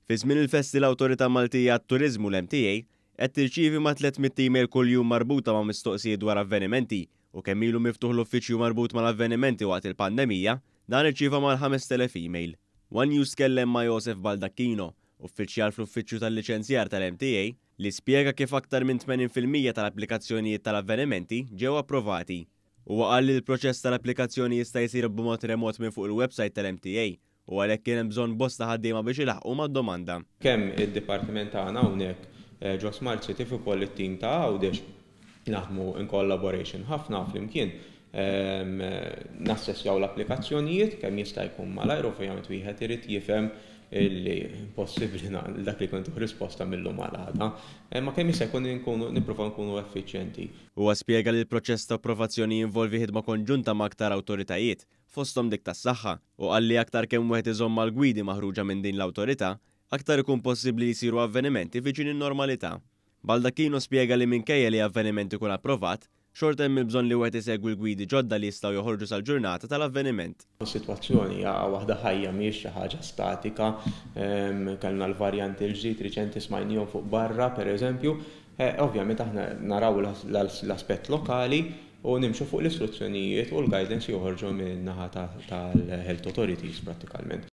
Fi żmien il-festi l-Awtorità Maltija għat-Turiżmu l-MTA qed tirċievi ma' 300 email kuljum marbuta ma' mistoqsijiet dwar avvenimenti u kemm ilu miftuħ l-uffiċċju marbut mal-avvenimenti waqt il-pandemija, dan irċieva mal-5,000 email. One News kellem ma' Josef Baldacchino, uffiċjal fl-uffiċċju tal-liċenzjar tal-MTA, li spjega kif aktar minn 80% tal-applikazzjonijiet tal-avvenimenti ġew approvati. Huwa qal li l-proċess tal-applikazzjoni jista' jsir b'mod remot minn fuq il-website tal-MTA u għalhekk kien hemm bżonn bosta ħaddiema biex ilaħqu mad-domanda. Kemm id-dipartiment tagħna hawnhekk ġo Smart City fuq ukoll it-tim ta' Għawdex naħdmu in collaboration ħafna flimkien nassessjaw l-applikazzjonijiet kemm jista' jkun malajr ovvjament wieħed irid jifhem li possibbli dak li kontu risposta mill-lum għal-għada, ma kemm jista' jkun nippruvaw nkunu effiċjenti. Huwa spjega li l-proċess ta' approvazzjoni jinvolvi ħidma konġunta ma' aktar awtoritajiet, fosthom dik tas-saħħa, u qal li aktar kemm wieħed iżomm mal-gwidi maħruġa minn din l-awtorità, aktar ikun possibbli jsiru avvenimenti viċin in-normalità. Baldacchino spjega li minkejja li avveniment ikun approvat, xorta hemm il-bżonn li wieħed isegwi l-gwidi ġodda li jistgħu joħorġu sal-ġurnata tal-avveniment. Is-sitwazzjoni hija waħda ħajja mhijiex xi ħaġa statika, kellna l-varjanti l-ġdid riċenti smajnihom fuq barra pereżempju, ovvjament aħna naraw l-aspett lokali u nimxu fuq l-istruzzjonijiet u l-guidance joħorġu min-naħa tal-health authorities prattikalment.